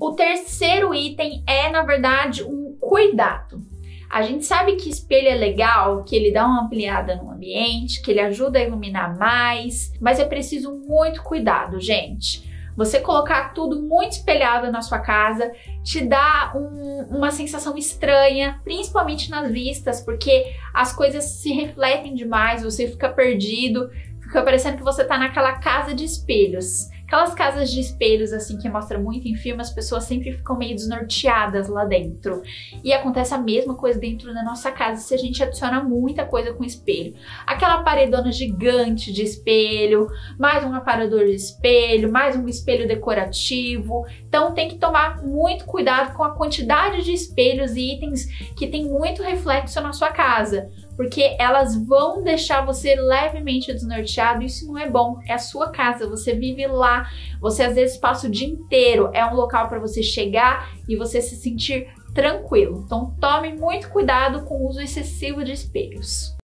O terceiro item é, na verdade, um cuidado. A gente sabe que espelho é legal, que ele dá uma ampliada no ambiente, que ele ajuda a iluminar mais, mas é preciso muito cuidado, gente. Você colocar tudo muito espelhado na sua casa te dá uma sensação estranha, principalmente nas vistas, porque as coisas se refletem demais, você fica perdido, fica parecendo que você tá naquela casa de espelhos. Aquelas casas de espelhos, assim, que mostra muito em filme, as pessoas sempre ficam meio desnorteadas lá dentro. E acontece a mesma coisa dentro da nossa casa se a gente adiciona muita coisa com espelho. Aquela paredona gigante de espelho, mais um aparador de espelho, mais um espelho decorativo. Então tem que tomar muito cuidado com a quantidade de espelhos e itens que tem muito reflexo na sua casa, porque elas vão deixar você levemente desnorteado e isso não é bom. É a sua casa, você vive lá, você às vezes passa o dia inteiro, é um local para você chegar e você se sentir tranquilo. Então tome muito cuidado com o uso excessivo de espelhos.